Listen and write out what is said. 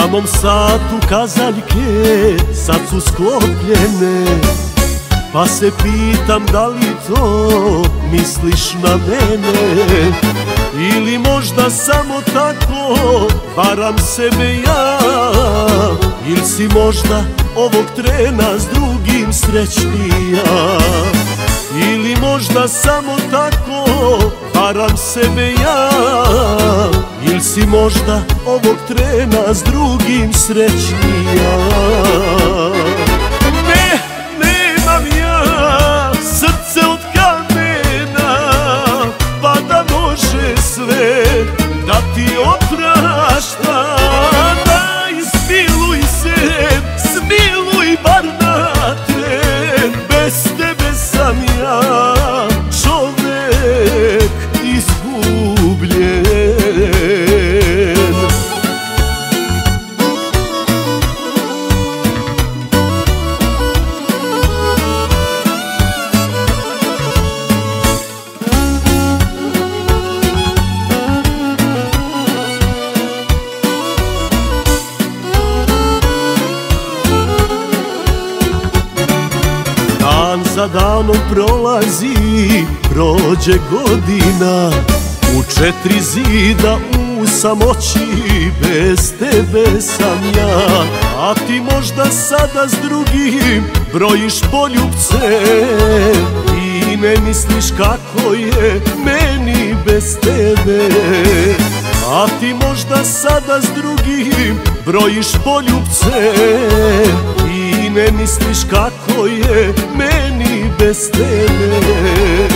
mom satu kazaljke sad su sklopljene, pa se pitam da li to misliš na mene, ili možda samo tako varam sebe ja, ili si možda ovog trena s drugim srećnija, ili možda samo tako varam sebe ja, ili si možda ovog trena s drugim srećnija. Nemam ja srce od kamena, pa da može sve da ti oprašta. Daj, smiluj se, smiluj bar na tren, bez tebe sam ja čovek izgubljen. Dan za danom prolazi, prođe godina, u četiri zida u samoći, bez tebe sam ja. A ti možda sada s drugim brojiš poljupce i ne misliš kako je meni bez tebe. A ti možda sada s drugim brojiš poljupce i ne misliš kako je meni bez tebe.